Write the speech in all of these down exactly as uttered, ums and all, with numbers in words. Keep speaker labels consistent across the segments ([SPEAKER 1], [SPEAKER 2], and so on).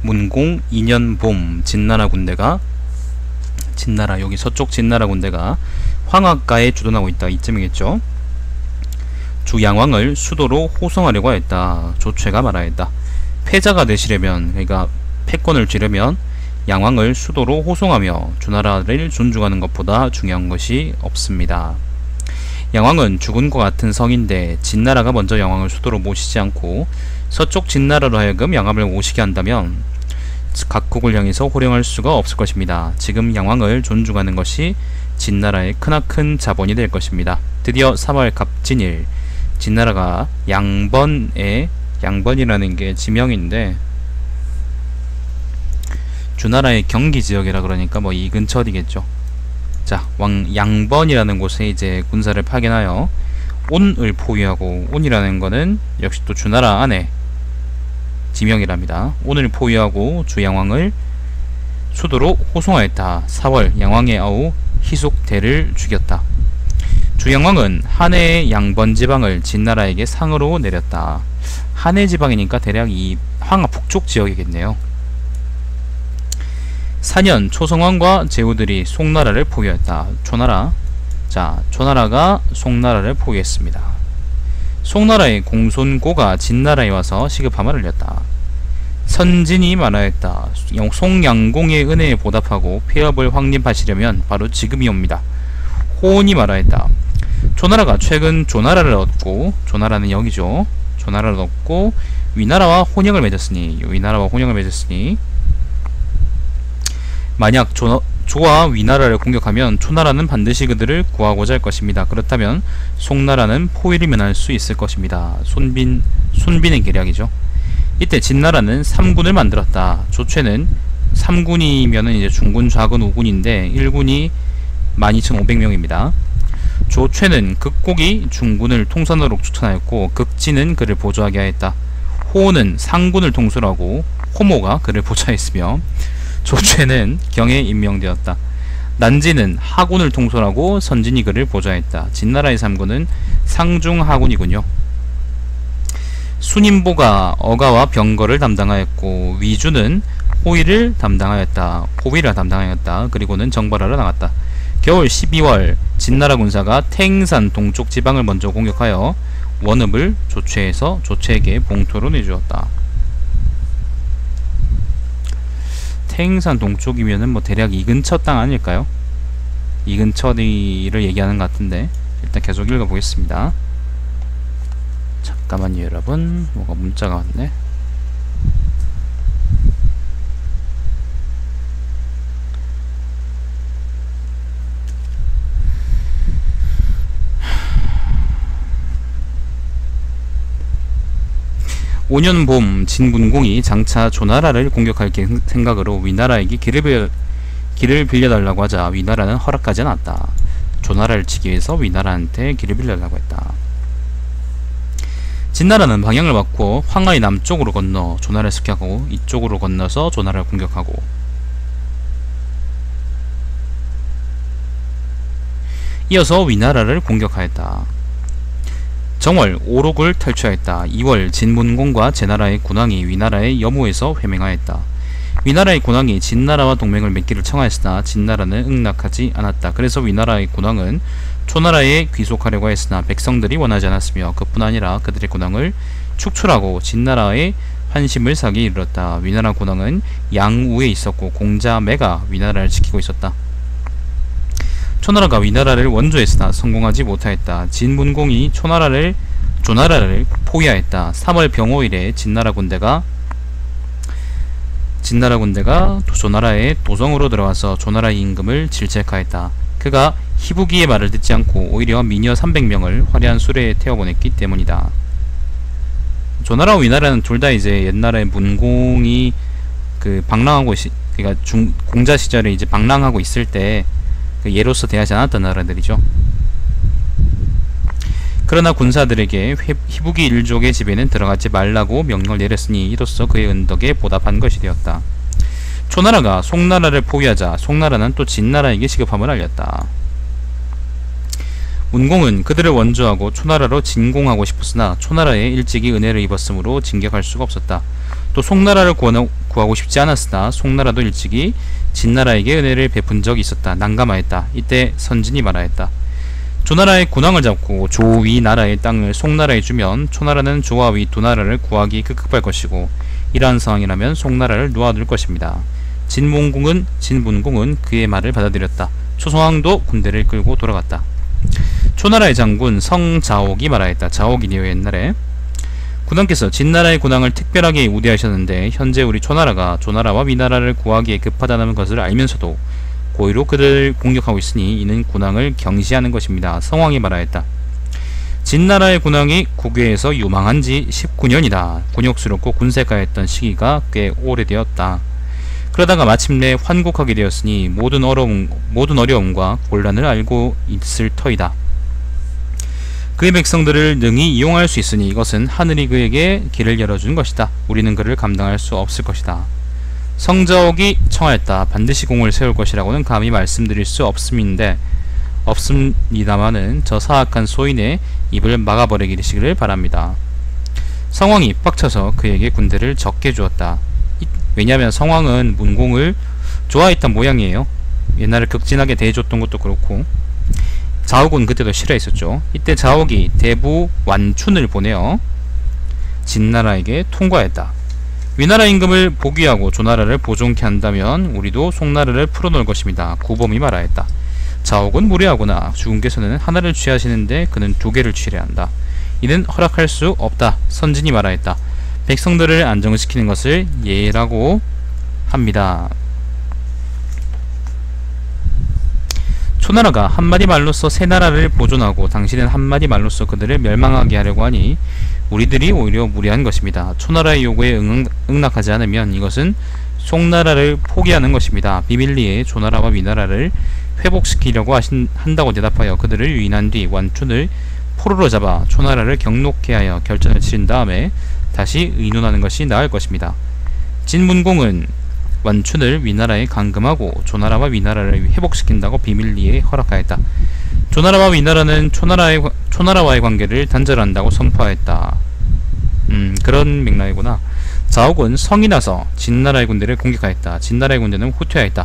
[SPEAKER 1] 문공 이 년 봄 진나라 군대가 진나라 여기 서쪽 진나라 군대가 황하가에 주둔하고 있다 이쯤이겠죠. 주 양왕을 수도로 호송하려고 하였다. 조최가 말하였다. 패자가 되시려면 그러니까 패권을 쥐려면 양왕을 수도로 호송하며 주나라를 존중하는 것보다 중요한 것이 없습니다. 양왕은 죽은 것 같은 성인데 진나라가 먼저 양왕을 수도로 모시지 않고 서쪽 진나라로 하여금 양왕을 모시게 한다면 각국을 향해서 호령할 수가 없을 것입니다. 지금 양왕을 존중하는 것이 진나라의 크나큰 자본이 될 것입니다. 드디어 삼월 갑진일 진나라가 양번에 양번이라는 게 지명인데 주나라의 경기 지역이라 그러니까 뭐 이 근처 어디겠죠. 자, 왕 양번이라는 곳에 이제 군사를 파견하여 온을 포위하고, 온이라는 거는 역시 또 주나라 안에 지명이랍니다. 온을 포위하고 주양왕을 수도로 호송하였다. 사월 양왕의 아우 희숙대를 죽였다. 주양왕은 한해의 양번 지방을 진나라에게 상으로 내렸다. 한해 지방이니까 대략 이 황하 북쪽 지역이겠네요. 사 년 초성왕과 제후들이 송나라를 포위했다. 초나라. 자, 초나라가 송나라를 포위했습니다. 송나라의 공손고가 진나라에 와서 시급함을 흘렸다. 선진이 말하였다. 송양공의 은혜에 보답하고 폐업을 확립하시려면 바로 지금이 옵니다. 호온이 말하였다. 초나라가 최근 조나라를 얻고, 조나라는 여기죠. 조나라를 얻고 위나라와 혼영을 맺었으니, 위나라와 혼영을 맺었으니 만약 조, 조와 위나라를 공격하면 초나라는 반드시 그들을 구하고자 할 것입니다. 그렇다면 송나라는 포위를 면할 수 있을 것입니다. 손빈, 손빈의 계략이죠. 이때 진나라는 삼 군을 만들었다. 조최는 삼 군이면은 이제 중군, 좌군, 우군인데 일 군이 만 이천오백 명입니다. 조최는 극곡이 중군을 통선으로 추천하였고 극진은 그를 보조하게 하였다. 호는 상군을 통솔하고 호모가 그를 보좌했으며 조최는 경에 임명되었다. 난지는 하군을 통솔하고 선진이 그를 보좌했다. 진나라의 삼 군은 상중하군이군요. 순임보가 어가와 병거를 담당하였고 위주는 호위를 담당하였다. 호위를 담당하였다. 그리고는 정벌하러 나갔다. 겨울 십이월 진나라 군사가 태행산 동쪽 지방을 먼저 공격하여 원읍을 조최에서 조최에게 봉토로 내주었다. 태행산 동쪽이면은 뭐 대략 이 근처 땅 아닐까요? 이 근처를 얘기하는 것 같은데 일단 계속 읽어보겠습니다. 잠깐만요 여러분, 뭐가 문자가 왔네. 오 년 봄 진군공이 장차 조나라를 공격할 생각으로 위나라에게 길을, 빌려, 길을 빌려달라고 하자 위나라는 허락하지 않았다. 조나라를 치기 위해서 위나라한테 길을 빌려달라고 했다. 진나라는 방향을 바꾸어 황하의 남쪽으로 건너 조나라를 습격하고 이쪽으로 건너서 조나라를 공격하고, 이어서 위나라를 공격하였다. 정월 오록을 탈취하였다. 이월 진문공과 제나라의 군왕이 위나라의 여무에서 회맹하였다. 위나라의 군왕이 진나라와 동맹을 맺기를 청하였으나 진나라는 응낙하지 않았다. 그래서 위나라의 군왕은 초나라에 귀속하려고 했으나 백성들이 원하지 않았으며 그뿐 아니라 그들의 군왕을 축출하고 진나라의 환심을 사기 이르렀다. 위나라 군왕은 양우에 있었고 공자매가 위나라를 지키고 있었다. 초나라가 위나라를 원조했으나 성공하지 못하였다. 진문공이 초나라를 조나라를 포위하였다. 삼월 병오일에 진나라 군대가 진나라 군대가 조나라의 도성으로 들어와서 조나라의 임금을 질책하였다. 그가 희부기의 말을 듣지 않고 오히려 미녀 삼백 명을 화려한 수레에 태워보냈기 때문이다. 조나라와 위나라는 둘 다 이제 옛날에 문공이 그 방랑하고 시, 그러니까 중 공자 시절에 이제 방랑하고 있을 때 그 예로서 대하지 않았던 나라들이죠. 그러나 군사들에게 희부기 일족의 집에는 들어가지 말라고 명령을 내렸으니 이로써 그의 은덕에 보답한 것이 되었다. 초나라가 송나라를 포위하자 송나라는 또 진나라에게 시급함을 알렸다. 문공은 그들을 원조하고 초나라로 진공하고 싶었으나 초나라에 일찍이 은혜를 입었으므로 진격할 수가 없었다. 또 송나라를 구하고 싶지 않았으나 송나라도 일찍이 진나라에게 은혜를 베푼 적이 있었다. 난감하였다. 이때 선진이 말하였다. 조나라의 군왕을 잡고 조위 나라의 땅을 송나라에 주면 초나라는 조와 위 두 나라를 구하기 급급할 것이고, 이러한 상황이라면 송나라를 놓아둘 것입니다. 진문공은 진문공은 그의 말을 받아들였다. 초성왕도 군대를 끌고 돌아갔다. 초나라의 장군 성자옥이 말하였다. 자옥이니요, 옛날에 군왕께서 진나라의 군왕을 특별하게 우대하셨는데 현재 우리 초나라가 조나라와 위나라를 구하기에 급하다는 것을 알면서도 고의로 그들을 공격하고 있으니 이는 군왕을 경시하는 것입니다. 성왕이 말하였다. 진나라의 군왕이 국외에서 유망한 지 십구 년이다. 곤욕스럽고 군색하였던 시기가 꽤 오래되었다. 그러다가 마침내 환국하게 되었으니 모든 어려움, 모든 어려움과 곤란을 알고 있을 터이다. 그의 백성들을 능히 이용할 수 있으니 이것은 하늘이 그에게 길을 열어준 것이다. 우리는 그를 감당할 수 없을 것이다. 성자옥이 청하였다. 반드시 공을 세울 것이라고는 감히 말씀드릴 수 없음인데 없습니다마는 저 사악한 소인의 입을 막아버리기를 바랍니다. 성왕이 빡쳐서 그에게 군대를 적게 주었다. 왜냐하면 성왕은 문공을 좋아했던 모양이에요. 옛날에 극진하게 대해줬던 것도 그렇고, 자옥은 그때도 싫어했었죠. 이때 자옥이 대부 완춘을 보내어 진나라에게 통과했다. 위나라 임금을 복위하고 조나라를 보존케 한다면 우리도 송나라를 풀어놓을 것입니다. 구범이 말하였다. 자옥은 무례하구나. 주군께서는 하나를 취하시는데 그는 두 개를 취해야 한다. 이는 허락할 수 없다. 선진이 말하였다. 백성들을 안정시키는 것을 예라고 합니다. 초나라가 한마디 말로써 새 나라를 보존하고 당신은 한마디 말로써 그들을 멸망하게 하려고 하니 우리들이 오히려 무리한 것입니다. 초나라의 요구에 응, 응낙하지 않으면 이것은 송나라를 포기하는 것입니다. 비밀리에 조나라와 위나라를 회복시키려고 하신, 한다고 대답하여 그들을 유인한 뒤 완춘을 포로로 잡아 초나라를 경록케 하여 결전을 치른 다음에 다시 의논하는 것이 나을 것입니다. 진문공은 완춘을 위나라에 감금하고 조나라와 위나라를 회복시킨다고 비밀리에 허락하였다. 조나라와 위나라는 초나라의, 초나라와의 관계를 단절한다고 선포하였다. 음 그런 맥락이구나. 자옥은 성이 나서 진나라의 군대를 공격하였다. 진나라의 군대는 후퇴하였다.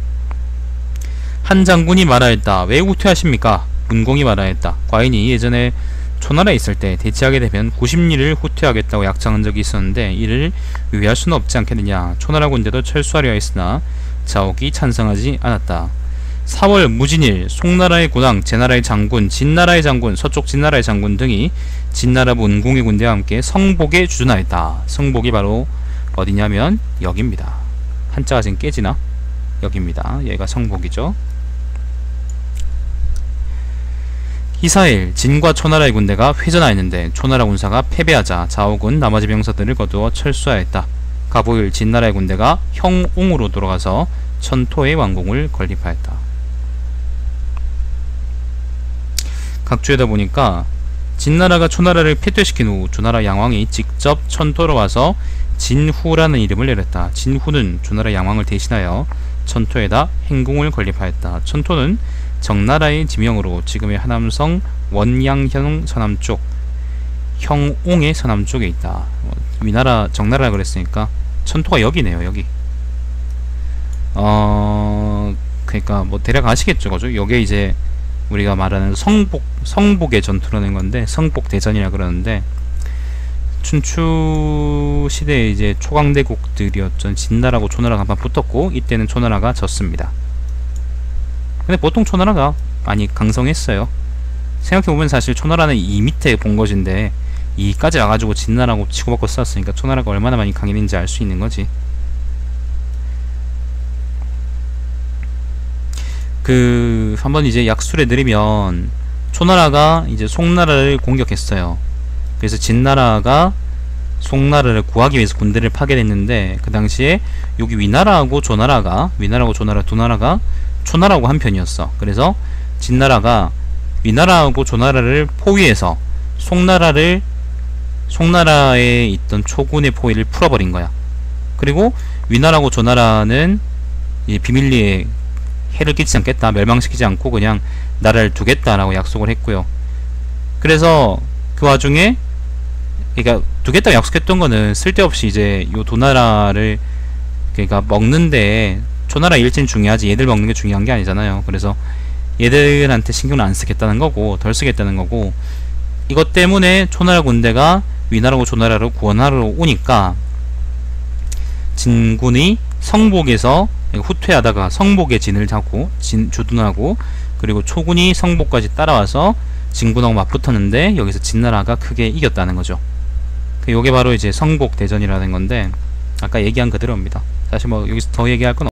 [SPEAKER 1] 한 장군이 말하였다. 왜 후퇴하십니까? 문공이 말하였다. 과인이 예전에 초나라에 있을 때 대치하게 되면 구십리를 후퇴하겠다고 약정한 적이 있었는데 이를 위할 수는 없지 않겠느냐. 초나라 군대도 철수하려 했으나 자옥이 찬성하지 않았다. 사월 무진일 송나라의 군왕, 제나라의 장군, 진나라의 장군, 서쪽 진나라의 장군 등이 진나라 문공의 군대와 함께 성복에 주둔하였다. 성복이 바로 어디냐면 여기입니다. 한자가 지금 깨지나? 여기입니다. 여기가 성복이죠. 이사일, 진과 초나라의 군대가 회전하였는데 초나라 군사가 패배하자 자옥은 나머지 병사들을 거두어 철수하였다. 가보일, 진나라의 군대가 형옹으로 돌아가서 천토의 왕궁을 건립하였다. 각주에다 보니까 진나라가 초나라를 패퇴시킨 후 조나라 양왕이 직접 천토로 와서 진후라는 이름을 내렸다. 진후는 조나라 양왕을 대신하여 천토에다 행궁을 건립하였다. 천토는 정나라의 지명으로 지금의 하남성 원양현 서남쪽, 형옹의 서남쪽에 있다. 위나라 정나라 그랬으니까 천토가 여기네요. 여기. 어 그러니까 뭐 대략 아시겠죠, 그죠? 요게 이제 우리가 말하는 성복 성복의 전투라는 건데 성복 대전이라 그러는데 춘추 시대에 이제 초강대국들이었던 진나라하고 초나라가 한번 붙었고 이때는 초나라가 졌습니다. 근데 보통 초나라가 많이 강성했어요. 생각해보면 사실 초나라는 이 밑에 본거지인데 이까지 와가지고 진나라하고 치고받고 싸웠으니까 초나라가 얼마나 많이 강했는지 알 수 있는 거지. 그 한번 이제 약술해 드리면 초나라가 이제 송나라를 공격했어요. 그래서 진나라가 송나라를 구하기 위해서 군대를 파견했는데 그 당시에 여기 위나라하고 조나라가 위나라하고 조나라 두 나라가 초나라하고 한 편이었어. 그래서 진나라가 위나라하고 조나라를 포위해서 송나라를 송나라에 있던 초군의 포위를 풀어버린 거야. 그리고 위나라하고 조나라는 이제 비밀리에 해를 끼치지 않겠다, 멸망시키지 않고 그냥 나라를 두겠다라고 약속을 했고요. 그래서 그 와중에 그러니까 두겠다고 약속했던 거는 쓸데없이 이제 요 두 나라를 그러니까 먹는데 초나라 일진 중요하지 얘들 먹는 게 중요한 게 아니잖아요. 그래서 얘들한테 신경을 안 쓰겠다는 거고 덜 쓰겠다는 거고 이것 때문에 초나라 군대가 위나라고 조나라로 구원하러 오니까 진군이 성복에서 후퇴하다가 성복에 진을 잡고 진, 주둔하고 그리고 초군이 성복까지 따라와서 진군하고 맞붙었는데 여기서 진나라가 크게 이겼다는 거죠. 요게 바로 이제 성복 대전이라는 건데 아까 얘기한 그대로입니다. 사실 뭐 여기서 더 얘기할 건